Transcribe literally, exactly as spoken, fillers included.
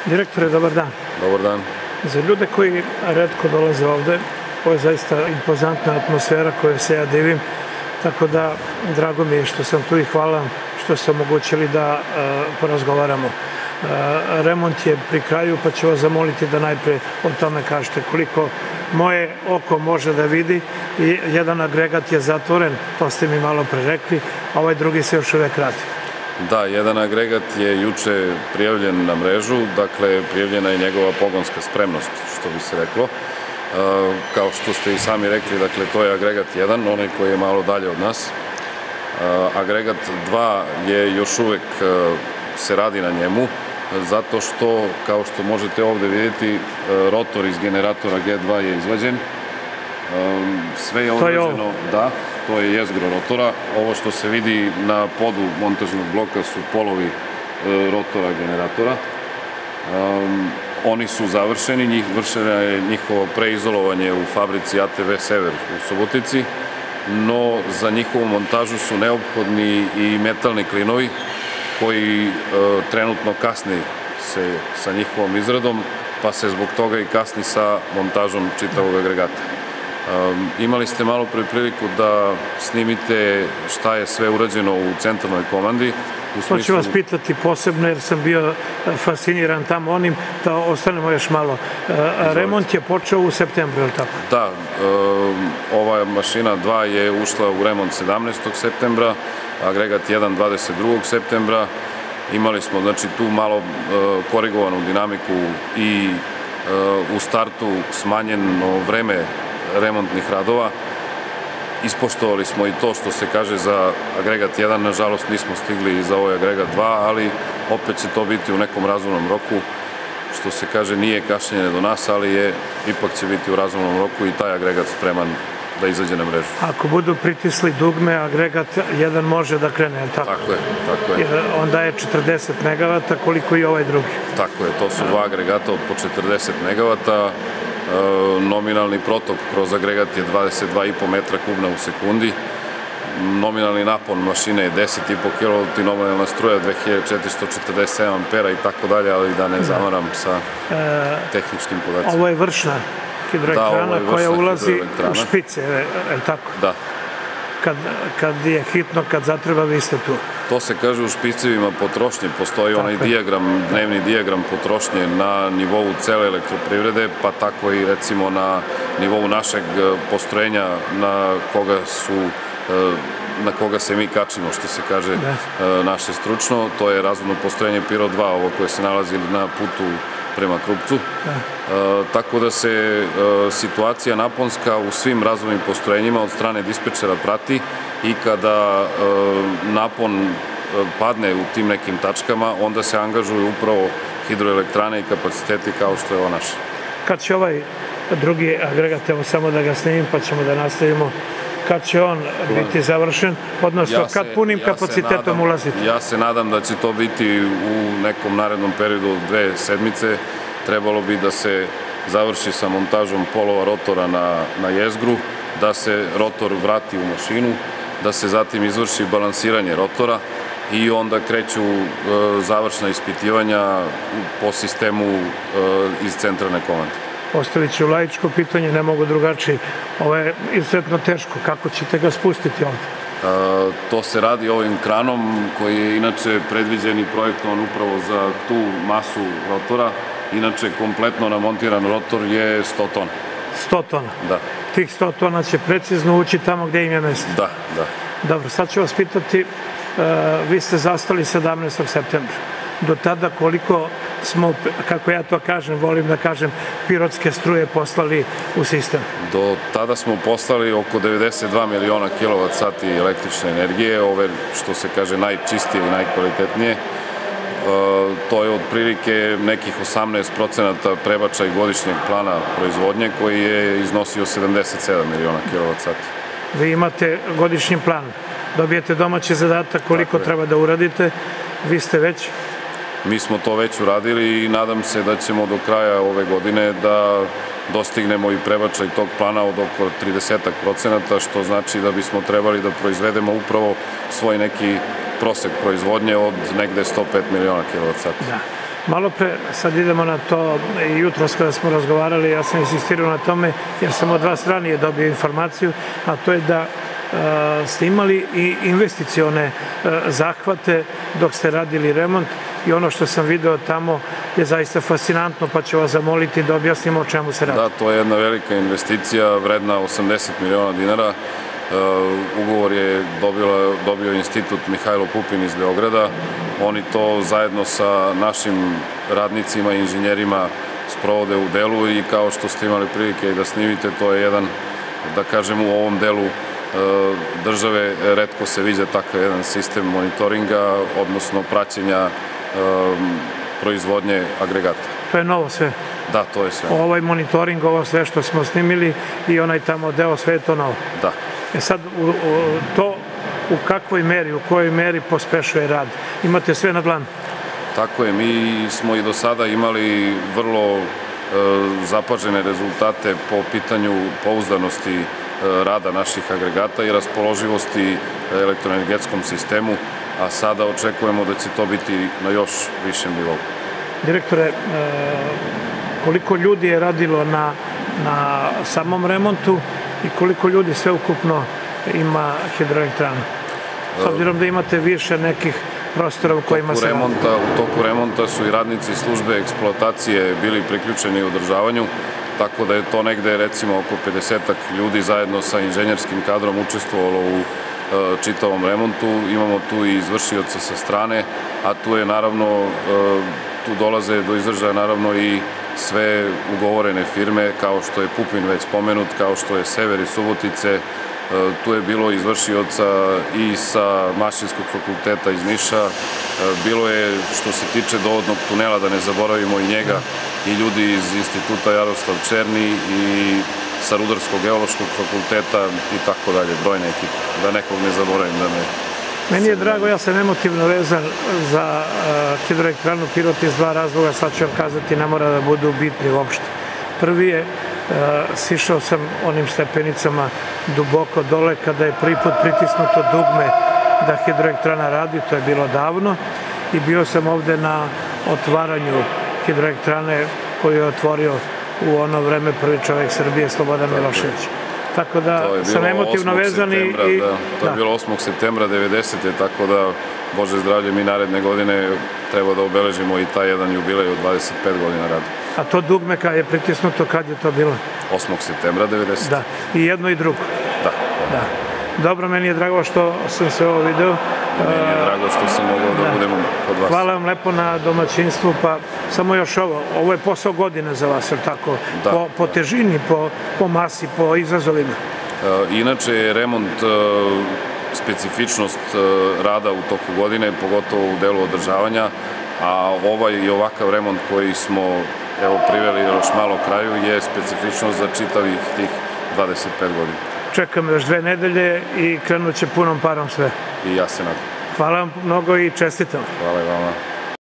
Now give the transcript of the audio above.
Direktore, dobar dan. Dobar dan. Za ljude koji retko dolaze ovde, ovo je zaista impozantna atmosfera koju se ja divim, tako da drago mi je što sam tu i hvala što ste omogućili da uh, porazgovaramo. Uh, remont je pri kraju, pa ću vas zamoliti da najpre o tome kažete koliko moje oko može da vidi. I jedan agregat je zatvoren, to ste mi malo pre rekli, a ovaj drugi se još uvek radi. Da, jedan agregat je juče prijavljen na mrežu, dakle prijavljena je njegova pogonska spremnost, što bi se reklo. Uh, kao što ste i sami rekli, dakle to je agregat jedan, onaj koji je malo dalje od nas. Uh, agregat dva je još uvek uh, se radi na njemu, zato što, kao što možete ovde vidjeti, rotor iz generatora G dva je izvađen. Sve je odrađeno, da, to je jezgro rotora. Ovo što se vidi na podu montažnog bloka su polovi rotora generatora. Oni su završeni, njih vršeno je njihovo preizolovanje u fabrici A T V Sever u Subotici, no za njihovu montažu su neophodni i metalni klinovi, koji e, trenutno kasni se sa njihovom izradom, pa se zbog toga i kasni sa montažom čitavog agregata. E, imali ste malo pre priliku da snimite šta je sve urađeno u centralnoj komandi. U smislu... To ću vas pitati posebno jer sam bio fasciniran tamo onim, da ostanemo još malo. E, remont je počeo u septembru, je li tako? Da, e, ova mašina dva je ušla u remont sedamnaestog septembra, agregat jedan dvadeset drugog septembra. Imali smo znači tu malo e, korigovanu dinamiku i e, u startu smanjeno vreme remontnih radova. Ispoštovali smo i to što se kaže za agregat jedan, nažalost nismo stigli i za ovaj agregat dva, ali opet će to biti u nekom razumnom roku, što se kaže nije kašnjenje do nas, ali je, ipak će biti u razumnom roku i taj agregat spreman da izađe na mrežu. Ako budu pritisli dugme, agregat jedan može da krene, je li tako? Tako je, tako je. Jer onda je četrdeset megavata, koliko i ovaj drugi. Tako je, to su dva agregata od po četrdeset megavata. E, nominalni protok kroz agregat je dvadeset dva i po metra kubna u sekundi. Nominalni napon mašine je deset i po kilovata, nominalna struja dve hiljade četiristo četrdeset sedam ampera i tako dalje, ali da ne zamaram sa tehničkim podacima. Ovo je vršna hidroelektrana koja ulazi u špice, je li tako? Da. Kad, kad je hitno, kad zatreba, vi ste tu. To se kaže u špicevima potrošnje. Postoji onaj dijagram, dnevni dijagram potrošnje na nivou cele elektroprivrede, pa tako i recimo na nivou našeg postrojenja na koga su na koga se mi kačimo, što se kaže naše stručno. To je razvodno postrojenje Piro dva, ovo koje se nalazi na putu prema Krupcu. E, tako da se e, situacija naponska u svim razvodnim postrojenjima od strane dispečera prati i kada e, napon e, padne u tim nekim tačkama, onda se angažuju upravo hidroelektrane i kapaciteti kao što je ovo naše. Kad će ovaj drugi agregat, evo samo da ga snimim pa ćemo da nastavimo, kad će on biti završen, odnosno ja kad punim ja kapacitetom ulaziti? Ja se nadam da će to biti u nekom narednom periodu od dve sedmice. Trebalo bi da se završi sa montažom polova rotora na, na jezgru, da se rotor vrati u mašinu, da se zatim izvrši balansiranje rotora i onda kreću e, završna ispitivanja po sistemu e, iz centralne komande. Postavit ću laičko pitanje, ne mogu drugačije. Ovo je izuzetno teško. Kako ćete ga spustiti ovde? E, to se radi ovim kranom koji je inače predviđen i projektovan upravo za tu masu rotora. Inače, kompletno namontiran rotor je sto tona. sto tona? Da. Tih sto tona će precizno ući tamo gde im je mesto? Da, da. Dobro, sad ću vas pitati, uh, vi ste zastali sedamnaestog septembra. Do tada koliko smo, kako ja to kažem, volim da kažem, pirotske struje poslali u sistem? Do tada smo poslali oko devedeset dva miliona kilovat sati električne energije, ove što se kaže najčistije i najkvalitetnije. To je otprilike nekih osamnaest procenata prebačaj godišnjeg plana proizvodnje koji je iznosio sedamdeset sedam miliona kilovat sati. Vi imate godišnji plan, dobijete domaći zadatak koliko treba da uradite, vi ste već... Mi smo to već uradili i nadam se da ćemo do kraja ove godine da dostignemo i prebačaj tog plana od oko trideset procenata, što znači da bismo trebali da proizvedemo upravo svoj neki prosek proizvodnje od negde sto pet miliona kilovat sati. Da. Malo pre, sad idemo na to, i jutros kada smo razgovarali, ja sam insistirao na tome, jer sam od vas ranije dobio informaciju, a to je da ste imali i investicione zahvate dok ste radili remont i ono što sam video tamo je zaista fascinantno, pa ću vas zamoliti da objasnimo o čemu se radi. Da, to je jedna velika investicija vredna osamdeset miliona dinara. Ugovor je dobio institut Mihajlo Pupin iz Beograda. Oni to zajedno sa našim radnicima i inženjerima sprovode u delu i kao što ste imali prilike da snimite, to je jedan, da kažem, u ovom delu države retko se viđa takav jedan sistem monitoringa, odnosno praćenja proizvodnje agregata. To je novo sve? Da, to je sve. Ovaj monitoring, ovo sve što smo snimili i onaj tamo deo, sve je to novo? Da. E sad, to u kakvoj meri, u kojoj meri pospešuje rad? Imate sve na dlanu? Tako je, mi smo i do sada imali vrlo zapažene rezultate po pitanju pouzdanosti rada naših agregata i raspoloživosti elektroenergetskom sistemu, a sada očekujemo da će to biti na još višem nivou. Direktore, koliko ljudi je radilo na, na samom remontu i koliko ljudi sveukupno ima hidroelektrana? S obzirom da imate više nekih prostora u kojima se radi. U toku remonta su i radnici službe eksploatacije bili priključeni u održavanju, tako da je to negde recimo oko pedesetak ljudi zajedno sa inženjerskim kadrom učestvovalo u čitavom remontu. Imamo tu i izvršioce sa strane, a tu je naravno, tu dolaze do izražaja naravno i sve ugovorene firme, kao što je Pupin već spomenut, kao što je Sever iz Subotice. Tu je bilo izvršioca i sa Mašinskog fakulteta iz Niša. Bilo je, što se tiče dovodnog tunela, da ne zaboravimo i njega, i ljudi iz instituta Jaroslav Černi i sa Rudarsko-geološkog fakulteta i tako dalje, brojne ekipe. Da nekog ne zaboravim, da ne... Meni je drago, ja sam emotivno vezan za hidroelektranu Pirot iz dva razloga, sad ću vam kazati, ne mora da budu bitni uopšte. Prvi je, sišao sam onim stepenicama duboko dole kada je prvi put pritisnuto dugme da hidroelektrana radi, to je bilo davno, i bio sam ovde na otvaranju hidroelektrane koju je otvorio u ono vreme prvi čovjek Srbije, Slobodan Milošević. Tako da sam emotivno vezan i... To je bilo osmog septembra devedesete. Tako da, Bože zdravlje, mi naredne godine treba da obeležimo i taj jedan jubilej od dvadeset pet godina rada. A to dugme kad je pritisnuto, kad je to bilo? osmog septembra devedesete. Da, i jedno i drugo. Da. Dobro, meni je drago što sam se ovo video. Meni je drago što sam mogao da budem kod vas. Hvala vam lepo na domaćinstvu, pa samo još ovo. Ovo je posao godine za vas, je li tako? Po težini, po masi, po izazovima. Inače je remont specifičnost rada u toku godine, pogotovo u delu održavanja, a ovaj i ovakav remont koji smo priveli još malo kraju je specifičnost za čitavih tih dvadeset pet godina. Čekam još dve nedelje i krenut će punom parom sve. I ja se nadam. Hvala vam mnogo i čestitam. Hvala i vama.